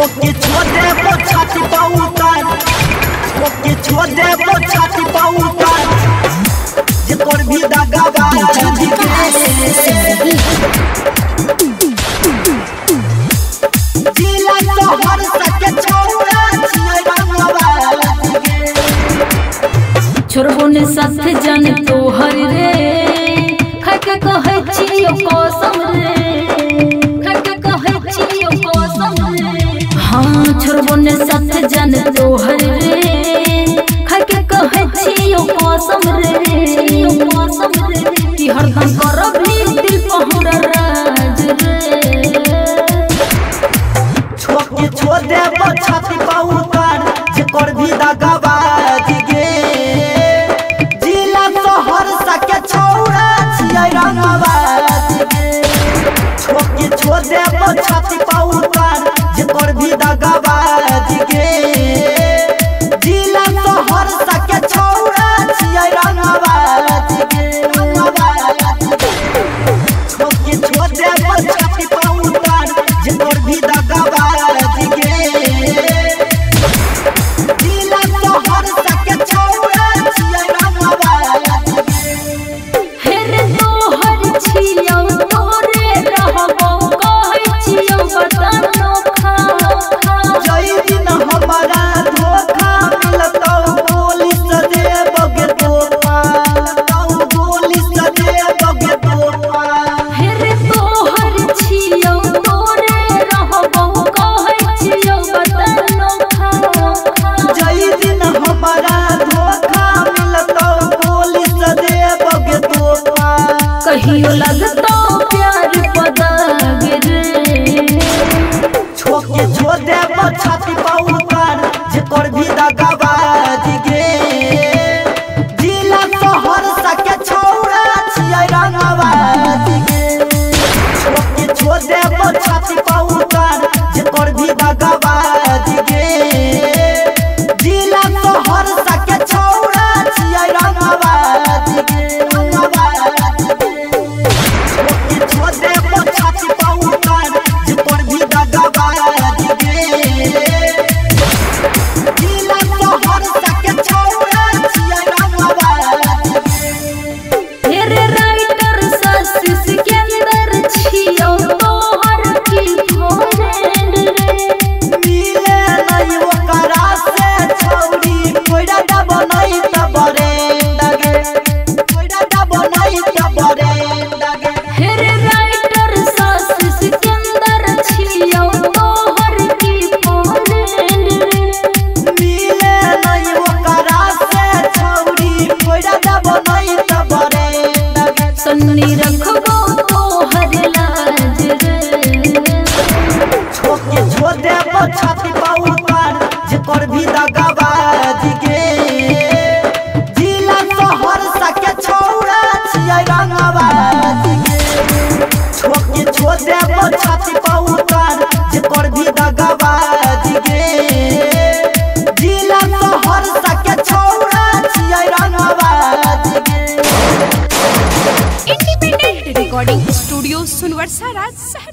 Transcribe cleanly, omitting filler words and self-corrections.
छोके छोड़े वो छाती पाउतार छोके छोड़े वो छाती पाउतार जे तोर भी दगावा जिला तो हर सके छोड़ा छिए रंगवा छोरबो ने साथ जाने तो हर रे खाके कहे छियो कसम रे खाके कहे छियो कसम रे हां छोरबो ने साथ जाने तो हर रे खाके कहे छियो कसम रे कि हरदम करबी दिल पहुरा राज रे छोके छोड़े वो छाती पाउतार जे कर भी दगावा गे जिला तो हर सके छोड़ा छिए रंगवा छोके छोड़े वो छाती पाउतार जे कर भी दगावा गे जिला तो हर सके छोड़ा छिए रंगवा छोके छोड़े वो छाती पाउतार जे कर भी दगावा गे जिला तो हर सके छोड़ा छिए रंगवा हेरे तो हर छियो तोरे रहबो कहै छियो बतानो खा जई दिन हमारा धोखा मिलतौ पुलिस देबगे तोफा पुलिस देबगे तोफा हेरे तो हर छियो तोरे रहबो कहै छियो बतानो खा जई दिन हमारा धोखा मिलतौ पुलिस देबगे तोफा कहियो लगतो प्यार पदाग रे छोके छोड़े वो छाती पाउतार जे कर भी दगावा गे जिला तो हर सके छोड़ा छिए रंगवा छोके छोड़े वो छाती पाउतार जे कर भी दगावा गे जिला तो हर सके छोड़ा छिए रंगवा छोके छोड़े वो छाती पाउतार जे कर भी दगावा गे जिला तो हर सके छोड़ा छिए रंगवा हेरे राइटर शशि सिकंदर छियो तोहर की फ्रेंड रे मिले नहीं ओकरा से छौरी कोइरा दब नहीं त बरेंडगे कोइरा दब नहीं त बरेंडगे हेरे राइटर शशि सिकंदर छियो तोहर की फ्रेंड रे मिले नहीं ओकरा से छौरी कोइरा दब नहीं त बरेंडगे सन्नी रखबो तोहर लाज रे छोके छोड़े वो छाती पाउतार जे कर भी दगावा गे जिला तो हर सके छोड़ा छिए रंगवा छोके छोड़े वो छाती पाउतार जे कर भी दगावा गे जिला तो हर सके छोड़ा छिए रंगवा इंडिपेंडेंट रिकॉर्डिंग स्टूडियो सुनवर सारा।